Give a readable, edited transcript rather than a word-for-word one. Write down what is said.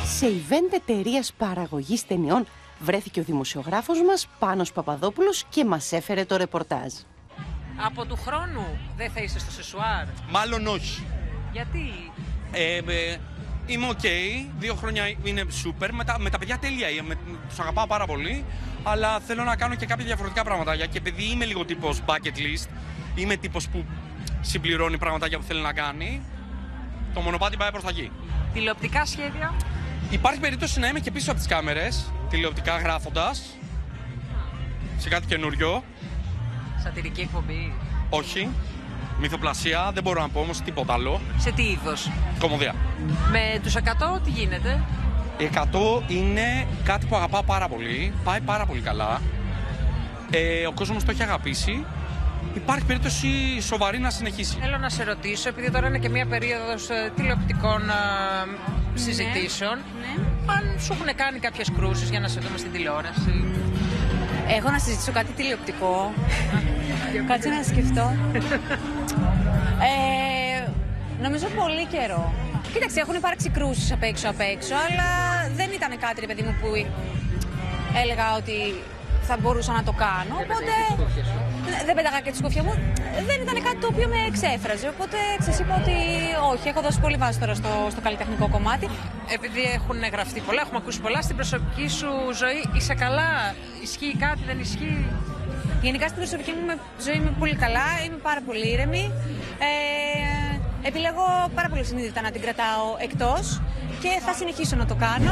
Σε event εταιρείας παραγωγής ταινιών βρέθηκε ο δημοσιογράφος μας Πάνος Παπαδόπουλος και μας έφερε το ρεπορτάζ. Από του χρόνου δεν θα είσαι στο σεσουάρ? Μάλλον όχι. Γιατί? Είμαι οκ, 2 χρόνια είναι σούπερ, με τα παιδιά τέλεια, τους αγαπάω πάρα πολύ, αλλά θέλω να κάνω και κάποια διαφορετικά πραγματάκια και επειδή είμαι λίγο τύπος bucket list, είμαι τύπος που συμπληρώνει πραγματάκια που θέλει να κάνει, το μονοπάτι πάει προς τα εκεί. Τηλεοπτικά σχέδια? Υπάρχει περίπτωση να είμαι και πίσω από τις κάμερες, τηλεοπτικά γράφοντας, σε κάτι καινούριο. Σατυρική εκπομπή? Όχι. Μυθοπλασία, δεν μπορώ να πω όμως τίποτα άλλο. Σε τι είδος? Κομμωδία. Με τους 100 τι γίνεται? 100 είναι κάτι που αγαπάω πάρα πολύ, πάει πάρα πολύ καλά. Ο κόσμος το έχει αγαπήσει. Υπάρχει περίπτωση σοβαρή να συνεχίσει. Θέλω να σε ρωτήσω, επειδή τώρα είναι και μια περίοδος τηλεοπτικών συζητήσεων, αν σου έχουν κάνει κάποιες κρούσεις για να σε δούμε στην τηλεόραση? Έχω να συζητήσω κάτι τηλεοπτικό. Κάτσε να σκεφτώ. Νομίζω πολύ καιρό. Κοίταξε, έχουν υπάρξει κρούσεις απ' έξω, αλλά δεν ήταν κάτι, ρε παιδί μου, που έλεγα ότι θα μπορούσα να το κάνω. Οπότε δεν πέταγα και τη σκούφια μου. Δεν ήταν κάτι το οποίο με εξέφραζε. Οπότε είπα ότι όχι, έχω δώσει πολύ βάση τώρα στο καλλιτεχνικό κομμάτι. Επειδή έχουν γραφτεί πολλά, έχουμε ακούσει πολλά, στην προσωπική σου ζωή είσαι καλά? Ισχύει κάτι, δεν ισχύει? Γενικά στην προσωπική μου ζωή είμαι πολύ καλά, είμαι πάρα πολύ ήρεμη. Επιλέγω πάρα πολύ συνείδητα να την κρατάω εκτός και θα συνεχίσω να το κάνω.